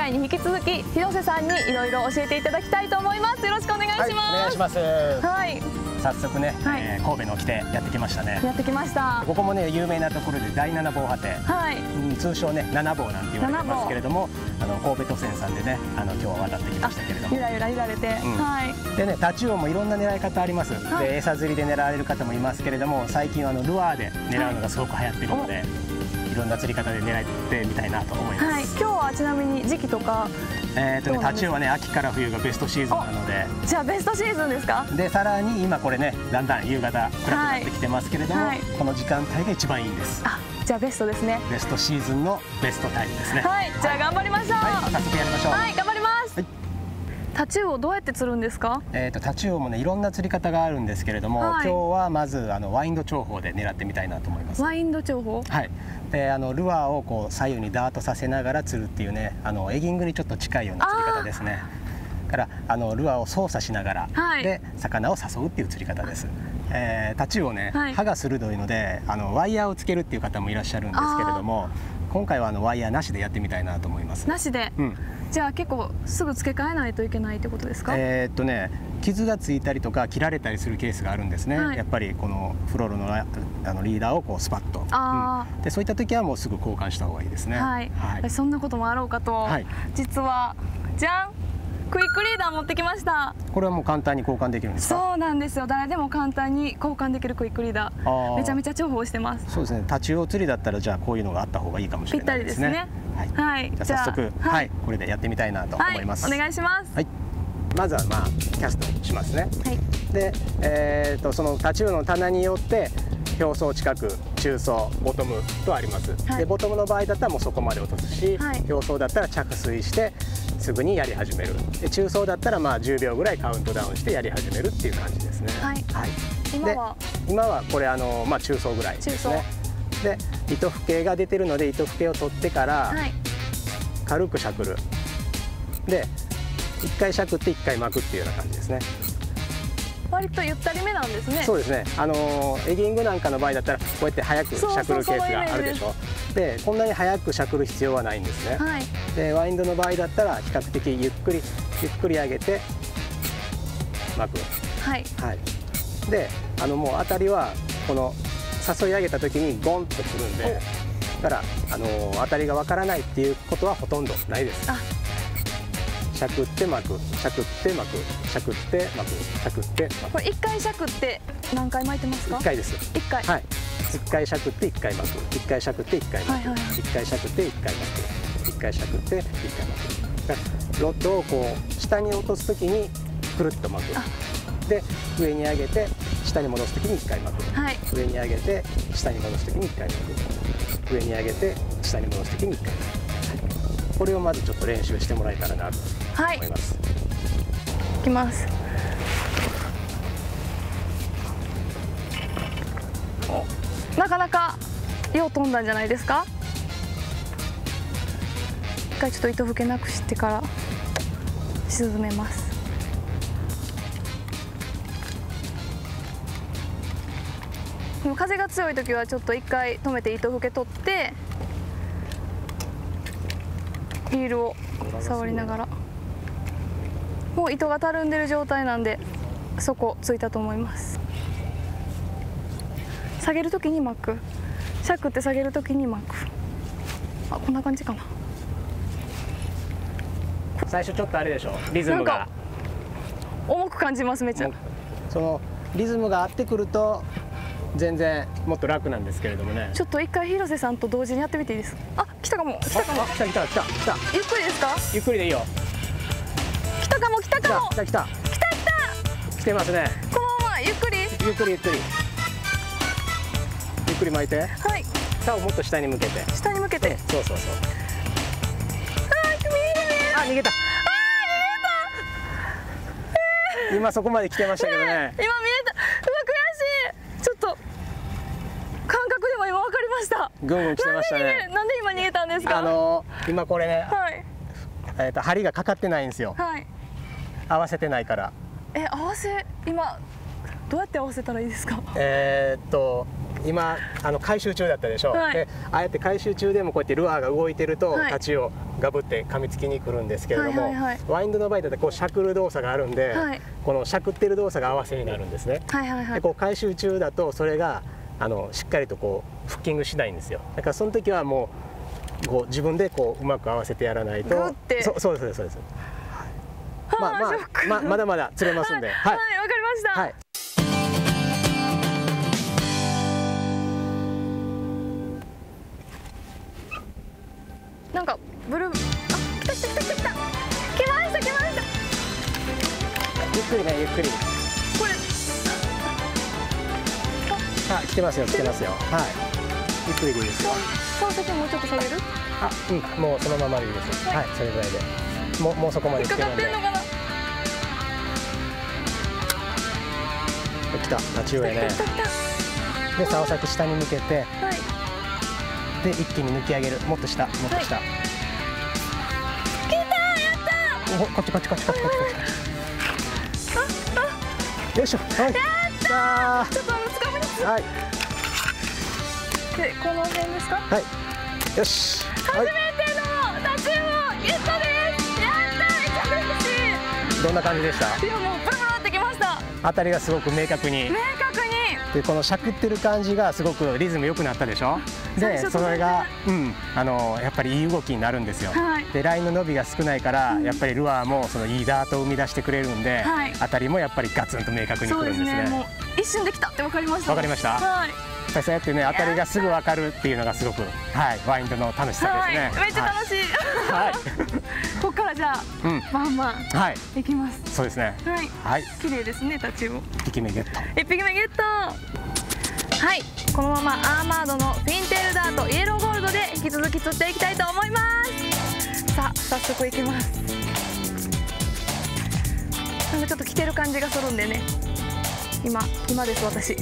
回に引き続き広瀬さんにいろいろ教えていただきたいと思います。よろしくお願いします。 はい、お願いします。 はい。 早速ね、神戸の起点やってきましたね。 やってきました。 ここもね有名なところで第7防波堤、はい、通称ね7防なんて言われてますけれども、神戸都船さんでね今日は渡ってきましたけれども、 ゆらゆら揺られて、はい。 でねタチウオもいろんな狙い方あります。で餌釣りで狙われる方もいますけれども、最近はルアーで狙うのがすごく流行ってるので、いろんな釣り方で狙ってみたいなと思います。 はい。今日はちなみに時期とかタチウオはね秋から冬がベストシーズンなので、 じゃあベストシーズンですか。 でさらに今これねだんだん夕方暗くなってきてますけれども、この時間帯が一番いいんです。 あ、じゃあベストですね。 ベストシーズンのベストタイムですね。 はい。じゃあ頑張りましょう。 はい、早速やりましょう。 はい、頑張ります。タチウオどうやって釣るんですか。 タチウオもねいろんな釣り方があるんですけれども、今日はまずワインド釣法で狙ってみたいなと思います。 ワインド釣法。 はい。でルアーをこう左右にダートさせながら釣るっていうねエギングにちょっと近いような釣り方ですね。からルアーを操作しながら、で魚を誘うっていう釣り方です。タチウオね、歯が鋭いのでワイヤーをつけるっていう方もいらっしゃるんですけれども、今回はワイヤーなしでやってみたいなと思います。 なしで。じゃあ結構すぐ付け替えないといけないってことですか。 傷がついたりとか切られたりするケースがあるんですね。やっぱりこのフロールのリーダーをこうスパッと、でそういった時はもうすぐ交換した方がいいですね。はい。 そんなこともあろうかと、実はじゃん、クイックリーダー持ってきました。 これはもう簡単に交換できるんですか。 そうなんですよ。誰でも簡単に交換できるクイックリーダー、めちゃめちゃ重宝してます。 そうですね。タチウオ釣りだったらじゃあこういうのがあった方がいいかもしれないですね。ぴったりですね。はい。じゃあ早速これでやってみたいなと思います。 お願いします。はい。 まずはキャストしますね。で、そのタチウオの棚によって表層近く、中層、ボトムとあります。でボトムの場合だったらもうそこまで落とすし、表層だったら着水してすぐにやり始める。で中層だったら10秒ぐらいカウントダウンしてやり始めるっていう感じですね。はい。今はこれ中層ぐらいですね。で糸ふけが出てるので糸ふけを取ってから軽くしゃくる。で1回しゃくって1回巻くっていうような感じですね。 割とゆったりめなんですね。 そうですね。エギングなんかの場合だったらこうやって早くしゃくるケースがあるでしょ。でこんなに早くしゃくる必要はないんですね。でワインドの場合だったら比較的ゆっくり上げて巻く。はい。でもう当たりはこの誘い上げた時にゴンとくるんで、だから当たりがわからないっていうことはほとんどないです。しゃくって巻く、しゃくって巻く、しゃくって巻く、しゃくって巻く。これ 1回しゃくって何回巻いてますか。 1回です。 1回。 はい。1回しゃくって1回巻く、1回しゃくって1回巻く、1回しゃくって1回巻く、1回しゃくって1回巻く。ロッドをこう下に落とすときにくるっと巻く。で上に上げて下に戻すときに1回巻く。上に上げて下に戻すときに1回巻く。上に上げて下に戻すときに1回巻く。これをまずちょっと練習してもらえたらなと思います。 いきます。なかなかよう飛んだんじゃないですか。一回ちょっと糸ふけなくしてから沈めます。でも風が強い時はちょっと一回止めて糸ふけ取ってリールを触りながら、もう糸がたるんでる状態なんで底ついたと思います。下げるときに巻く、しゃくって下げるときに巻く。こんな感じかな。 最初ちょっとあれでしょ、リズムが重く感じます。めっちゃそのリズムが合ってくると全然もっと楽なんですけれどもね。 ちょっと一回広瀬さんと同時にやってみていいですか。来たかも。来たかも。 来た。 ゆっくりですか。 ゆっくりでいいよ。 来たかも。来てますね。 このままゆっくり巻いて。はい。竿をもっと下に向けて。そう。 見えるね。 逃げた。今そこまで来てましたけどね。 今見えた。悔しい。ちょっと感覚でも今分かりました。 ぐんぐん来てましたね。 なんで今逃げたんですか。 今これね、針がかかってないんですよ。合わせてないから。 今どうやって合わせたらいいですか。 今回収中だったでしょ、はい、でああやって回収中でもこうやってルアーが動いてると、はい、タチウオガブって噛みつきに来るんですけれども、ワインドの場合だとこうしゃくる動作があるんで、はい、このしゃくってる動作が合わせになるんですね。でこう回収中だとそれがしっかりとこうフッキングしないんですよ。だからその時はもうこう自分でこううまく合わせてやらないと。そうですそうです。まだまだ釣れますんで。 はい、わかりました。はい。なんかブルー、あ、来ました。 ゆっくりね、ゆっくり。 これ。 あ、来てますよ。はい。ゆっくりでいいですよ。 その時もうちょっと下げる？ あ、うん、もうそのままでいいです。はい、それぐらいで。もうそこまで来てるんで。来た、タチウオやね。で、竿先下に向けて。で、一気に抜き上げる。もっと下。 来た、やったー。 こっち。よいしょ。はい。 やったー。ちょっとつかみです。はい。で、この辺ですか？ はい。よし。 初めてのタチウオゲットです。やったー、めっちゃ嬉しい。 どんな感じでした？ いや、もうブルブルってきました。 当たりがすごく明確に。でこのしゃくってる感じがすごくリズム良くなったでしょ。でそれが、やっぱりいい動きになるんですよ。はい、でラインの伸びが少ないから、やっぱりルアーもそのいいダートを生み出してくれるんで、はい、当たりもやっぱりガツンと明確にくるんですね。 もう一瞬できたって分かりました。 分かりました。はい。そうやってね、当たりがすぐ分かるっていうのがすごく、はい、ワインドの楽しさですね。 めっちゃ楽しい。はい。ここからじゃあ、バンバン。はい。いきます。 そうですね。 はい。綺麗ですね、タチウオ。 1匹目ゲット。 1匹目ゲット。はい、このままアーマードのフィンテールダートイエローゴールドで引き続き釣っていきたいと思います。さあ、早速いきます。なんかちょっと来てる感じがするんでね。今です私。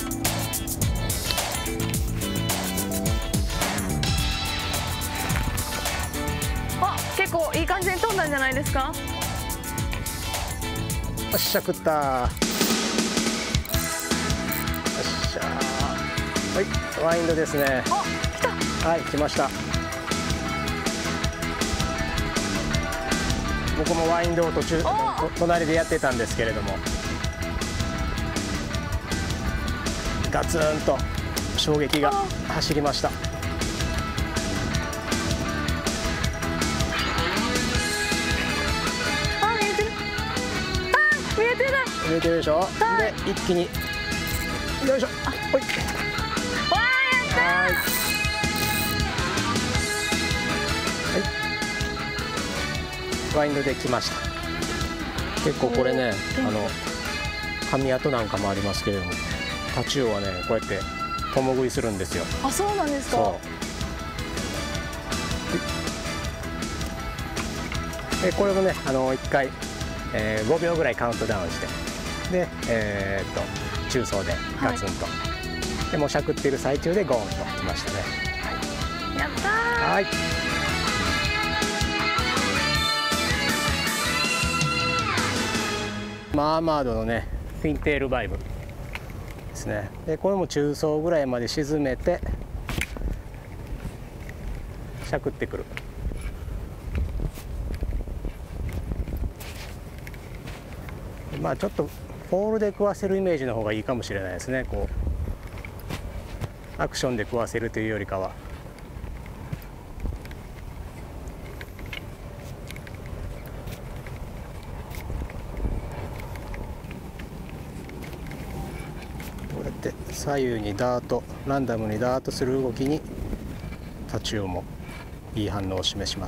あ、結構いい感じに飛んだんじゃないですか。 よっしゃ、食った。はい、ワインドですね。 あ、来た。 はい、来ました。僕もワインドを隣でやってたんですけれども、ガツンと衝撃が走りました。 あ、見えてる。あ、見えてる。 見えてるでしょ。はい、で一気によいしょ。ほい。はい、ワインドできました。結構これね、噛み跡なんかもありますけれども、タチウオはね、こうやって共食いするんですよ。 あ、そうなんですか。 でこれもね、1回、5秒ぐらいカウントダウンして、で、中層でガツンと。でもうしゃくっている最中でゴーンときましたね。 はい、やったー。 はい。アーマードのね、フィンテールバイブですね。でこれも中層ぐらいまで沈めてしゃくってくる。まあちょっとポールで食わせるイメージの方がいいかもしれないですね。こうアクションで食わせるというよりかは。こうやって左右にダート、ランダムにダートする動きにタチウオもいい反応を示します。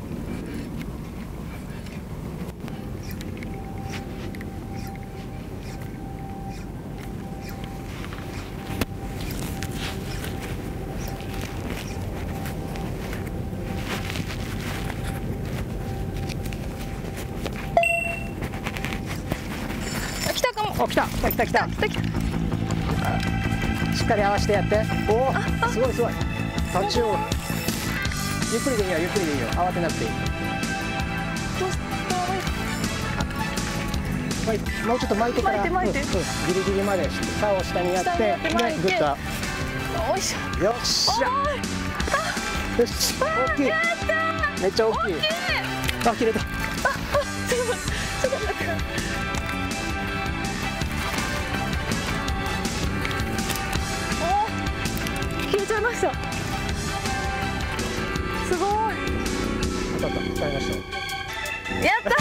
お、来た。しっかり合わせてやって。おお、すごい。タチウオ。ゆっくりでいいよ。慌てなくていい。 もうちょっと巻いてから、 巻いて、 ギリギリまで竿を下にやって、でグッと。 よいしょ。 よっしゃ。よし、大きい。めっちゃ大きい。あ、切れた。 ちょっと待って。お、切れちゃいました。すごい。 当たった、使いました。 やった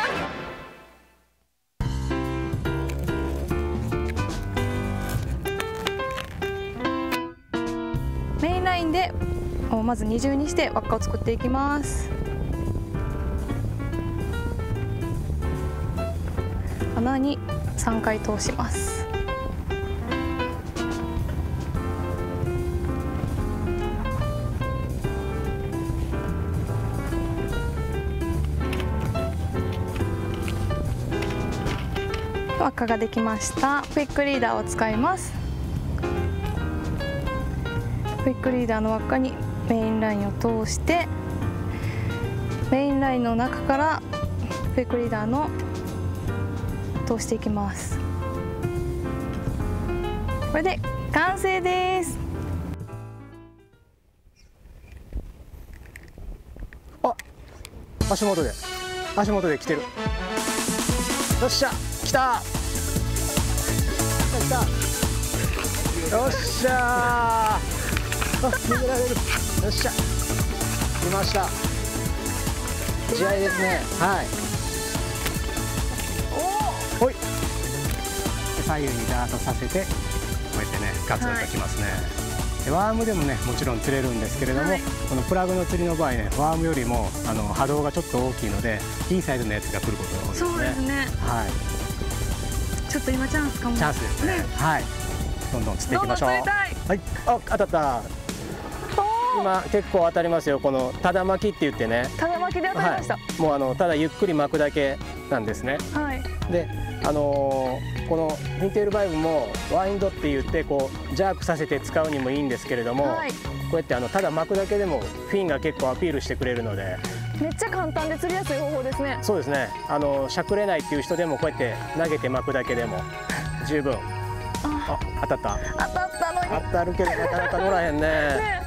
ー。メインラインでまず二重にして輪っかを作っていきます。穴に3回通します。輪っかができました。クイックリーダーを使います。クイックリーダーの輪っかにメインラインを通して、メインラインの中からクイックリーダーの通していきます。これで完成です。 あ、足元で来てる。よっしゃ、来た。来た。よっしゃー。逃げられる。よっしゃ。来ました。試合ですね。はい。おお。ほい。左右にダーッとさせて、こうやってね、ガツンときますね。でワームでもね、もちろん釣れるんですけれども、このプラグの釣りの場合ね、ワームよりも波動がちょっと大きいので、いいサイズのやつが来ることが多いですね。 そうですね。 はい。 ちょっと今チャンスかも。 チャンスですね。はい。どんどん釣っていきましょう。はい。あ、当たった。今結構当たりますよ。このただ巻きって言ってね。 ただ巻きで当たりました。 もうただゆっくり巻くだけなんですね。 はい。 で、このフィンテールバイブもワインドって言ってこうジャークさせて使うにもいいんですけれども、はい、こうやってただ巻くだけでもフィンが結構アピールしてくれるので。 めっちゃ簡単で釣りやすい方法ですね。 そうですね。しゃくれないっていう人でもこうやって投げて巻くだけでも十分。あ、当たった。 当たったのに。 当たるけどなかなか乗らへんね。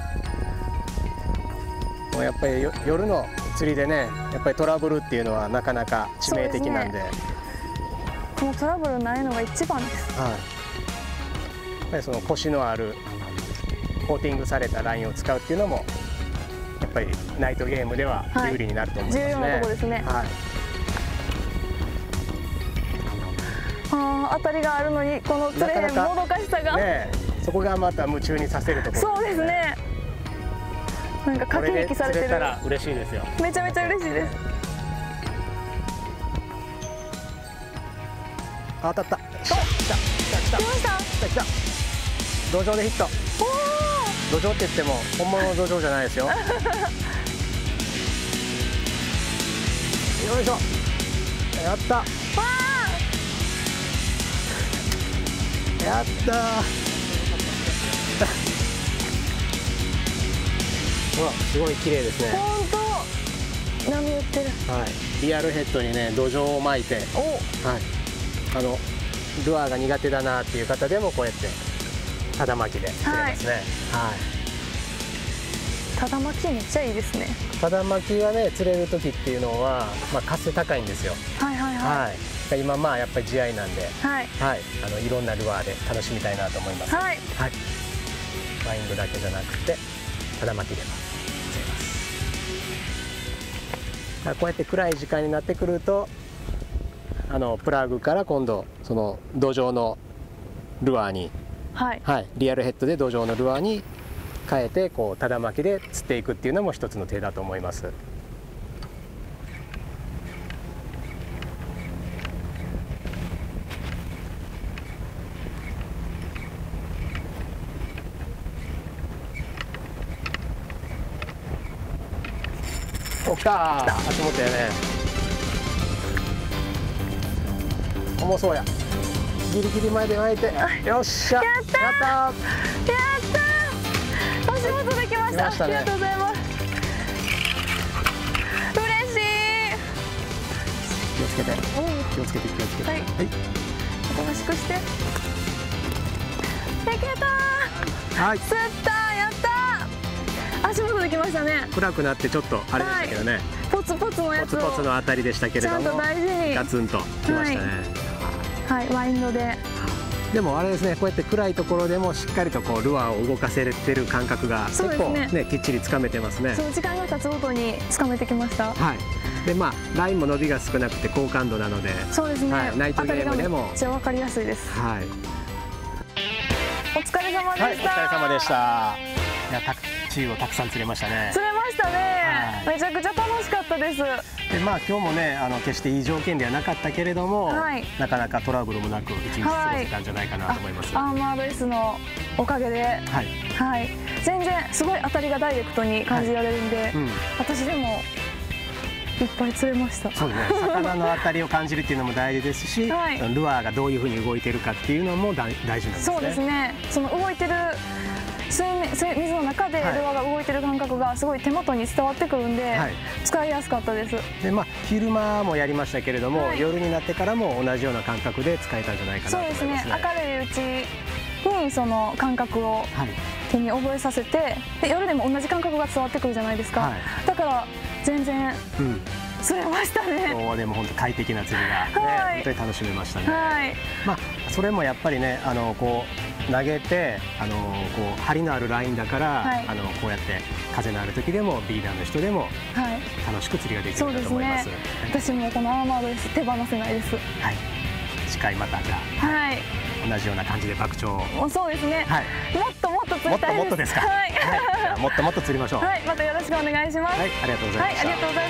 もうやっぱり夜の釣りでね、やっぱりトラブルっていうのはなかなか致命的なんで。 このトラブルないのが一番です。 はい。やっぱりそのコシのあるコーティングされたラインを使うっていうのもやっぱりナイトゲームでは有利になると思いますね。 重要なところですね。 はい。 当たりがあるのにこの釣れへんもどかしさが。 ね、そこがまた夢中にさせるところ。 そうですね。なんか駆け引きされてる。 これで釣れたら嬉しいですよ。 めちゃめちゃ嬉しいです。 当たった。来た。 来ました。 来た。土壌でヒット。土壌って言っても本物の土壌じゃないですよ。よいしょ。やった。やったー。うわ、すごい綺麗ですね。 本当。波打ってる。 はい。リアルヘッドにね、土壌を巻いて。はい。ルアーが苦手だなっていう方でもこうやってただ巻きで釣れますね。はい。 ただ巻きめっちゃいいですね。 ただ巻きがね釣れる時っていうのは活性高いんですよ。 はいはいはい。 今やっぱり地合いなんで、 はい。 はい。いろんなルアーで楽しみたいなと思います。はい。はい。ワインドだけじゃなくてただ巻きでも釣れます。こうやって暗い時間になってくると。プラグから今度その土壌のルアーに、はいはい、リアルヘッドで土壌のルアーに変えてこうただ巻きで釣っていくっていうのも一つの手だと思います。お、来た。足元やね。重そうや。ギリギリ前で巻いて、よっしゃ。やったー。やったー。 足元できました。ありがとうございます。嬉しい。 つけて気をつけて気をつけて。はい、 おとなしくして。いけたー。はい、釣った、やったー。足元できましたね。 暗くなってちょっとあれでしたけどね、 ポツポツのやつをポツポツのあたりでしたけれども、 ちゃんと大事にガツンときましたね。 はい、ワインドで。 でもあれですね、こうやって暗いところでもしっかりとこうルアーを動かせてる感覚が結構ねきっちりつかめてますね。 そう、時間が経つごとにつかめてきました。 はい。でまあラインも伸びが少なくて高感度なので、 そうですね。 はい、ナイトゲームでもめっちゃわかりやすいです。 はい。 お疲れ様でした。 はい、お疲れ様でした。いや、タクチーをたくさん釣れましたね。 釣れましたね。めちゃくちゃ楽しかったです。 でまあ今日もね決していい条件ではなかったけれども、なかなかトラブルもなく一日過ごせたんじゃないかなと思います。 アーマード S のおかげで、はい、全然すごい当たりがダイレクトに感じられるんで、私でもいっぱい釣れました。 そうですね。魚の当たりを感じるっていうのも大事ですし、ルアーがどういうふうに動いてるかっていうのも大事なんですね。 そうですね。その動いてる水の中でルアーが動いてる感覚がすごい手元に伝わってくるんで、使いやすかったです。 でまあ昼間もやりましたけれども、夜になってからも同じような感覚で使えたんじゃないかなと思いますね。 そうですね。明るいうちにその感覚を手に覚えさせて、で夜でも同じ感覚が伝わってくるじゃないですか。だから全然釣れましたね。 今日はでも本当快適な釣りが本当に楽しめましたね。まあそれもやっぱりねこう投げてこう張りのあるラインだから、こうやって風のある時でもビーダーの人でも楽しく釣りができるかと思います。 私もこのアーマードです。手放せないです。 はい。次回またじゃあ、同じような感じで爆鳥を。 そうですね。もっともっと釣りたいです。 もっともっとですか。はい。じゃあもっともっと釣りましょう。 はい。またよろしくお願いします。 はい。ありがとうございました。 はい。ありがとうございます。